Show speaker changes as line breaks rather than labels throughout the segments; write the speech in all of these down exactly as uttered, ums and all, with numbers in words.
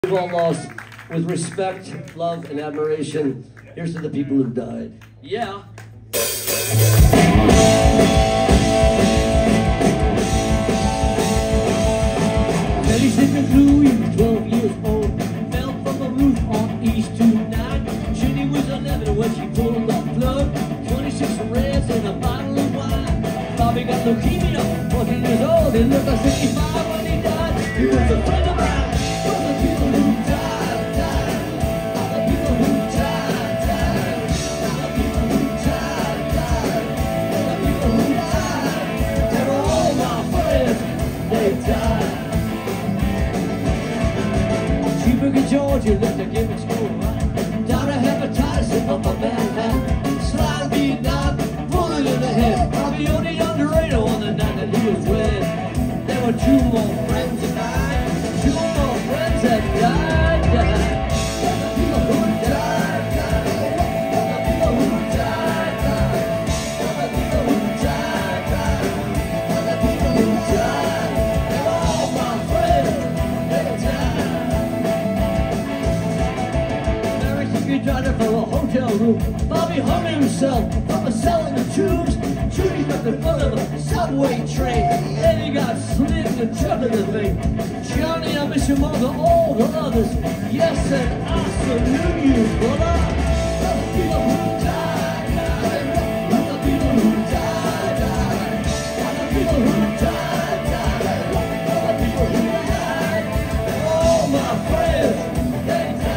We've all lost. With respect, love, and admiration, here's to the people who died. Yeah. Betty Sigmund Blue, he was twelve years old. Fell from a roof on East two nine. Ginny was eleven when she pulled the plug. twenty-six reds and a bottle of wine. Bobby got leukemia, fourteen years old. He lived at sixty-five when he died. He was a friend of mine. From the people who died, died. All the people who died, died. All the people who died, died. All the people who died. They were all my friends. They died. Cheeseburger Georgia left a gimmick school. Died of hepatitis in Upper Manhattan. Slide Vietnam, bullet in the head. Bobby only underrated on the night that he was wed. There were two more friends of mine. Two more friends that died, died. All the people who died, died. All the people who died, died. All the people who died, died. All the people who died. They were all my friends. They died. He tried it from a hotel room. Bobby hung himself from a cell in the tubes. Judy got in front of a subway train. Then he got slit in the trunk of the thing. Johnny, I miss you more than all the others. Yes, and I salute you, brother. All the people who died, died. All the people who died, died. All the people who died, died. All the people who died. All my friends, they died.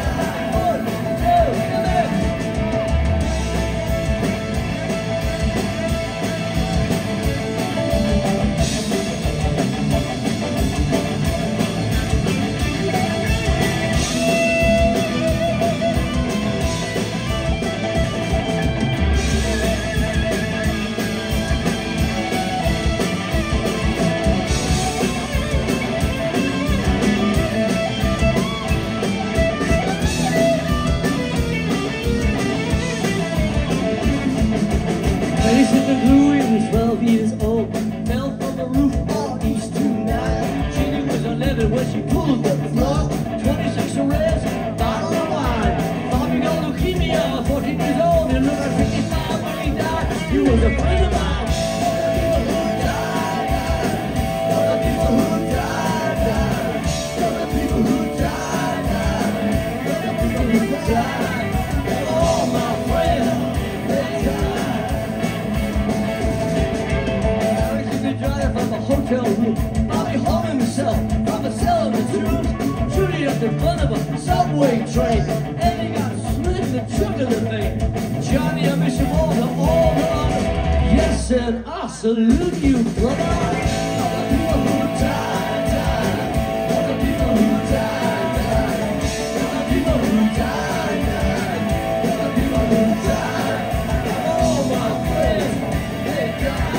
twelve years old, fell from the roof on East two nine. Ginny was eleven when she pulled the plug. twenty-six arrests, bottle of wine. Bobby got leukemia, fourteen years old, and lived at fifty-five when he died. He was a friend of mine. All the people who died, died. All the people who died, died. All the people who died, died. All the people who died. They're all my friends. They died. From a hotel room. Bobby hung himself from a cell in the tubes. Judy up in front of a subway train. And he got slit in the trunk of the thing. Johnny, I miss you more than all the others. Yes, and I salute you, brother. All the people who died, died. All the people who died, died. All the people who died, died. All the people who died. All my friends, they died.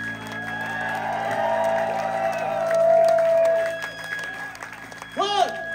One,